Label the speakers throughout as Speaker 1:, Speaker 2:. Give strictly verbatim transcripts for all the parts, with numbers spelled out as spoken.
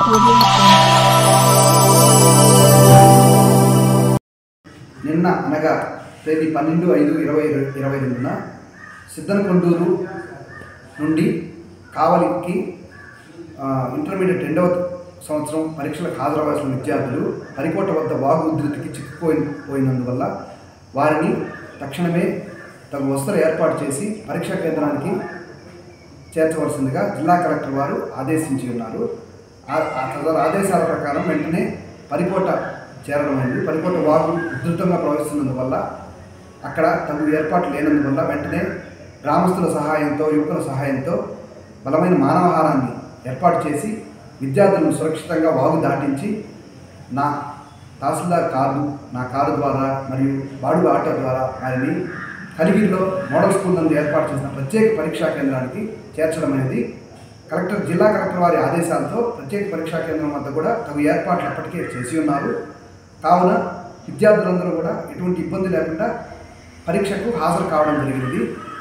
Speaker 1: నిన్న అనగా తేదీ పన్నెండు ఐదు ఇరవై ఇరవై రెండున సిద్ధనకొండూరు నుండి కావలికి ఇంటర్మీడియట్ రెండవ సంవత్సరం పరీక్షలకు హాజరవ్వాల్సిన విద్యార్థులు హరికోట వద్ద వాగు ఉధృతికి చిక్కుపోయి పోయినందువల్ల వారిని తక్షణమే తగు వసతులు ఏర్పాటు చేసి పరీక్షా కేంద్రానికి చేర్చవలసిందిగా జిల్లా కలెక్టర్ వారు ఆదేశించి ఉన్నారు. ఆదేశాల ప్రకారం వెంటనే పరికోట చేరడమైంది. పరికోట వాగు ఉధృతంగా ప్రవహిస్తున్నందువల్ల అక్కడ తగు ఏర్పాట్లు లేనందువల్ల వెంటనే గ్రామస్తుల సహాయంతో యువకుల సహాయంతో బలమైన మానవహారాన్ని ఏర్పాటు చేసి విద్యార్థులను సురక్షితంగా వాగు దాటించి నా తహసీల్దార్ కారు నా కారు ద్వారా మరియు బాడుగ ఆటో ద్వారా వారిని కలిగిరిలో మోడల్ స్కూల్ నందు ఏర్పాటు చేసిన ప్రత్యేక పరీక్షా కేంద్రానికి చేర్చడం అనేది కలెక్టర్ జిల్లా కలెక్టర్ వారి ఆదేశాలతో ప్రత్యేక పరీక్షా కేంద్రం వద్ద కూడా తగు ఏర్పాట్లు అప్పటికే చేసి ఉన్నారు. కావున విద్యార్థులందరూ కూడా ఎటువంటి ఇబ్బంది లేకుండా పరీక్షకు హాజరు కావడం జరిగింది.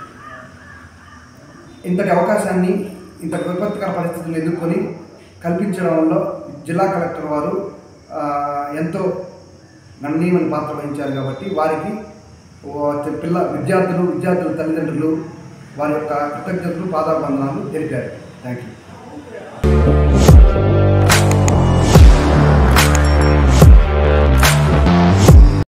Speaker 1: ఇంతటి అవకాశాన్ని ఇంతటి విపత్కర పరిస్థితులను ఎదుర్కొని కల్పించడంలో జిల్లా కలెక్టర్ వారు ఎంతో గణనీయమైన పాత్ర వహించారు. కాబట్టి వారికి పిల్ల విద్యార్థులు విద్యార్థుల తల్లిదండ్రులు వారి యొక్క కృతజ్ఞతలు పాదాభివందనాలు తెలిపారు. Thank you.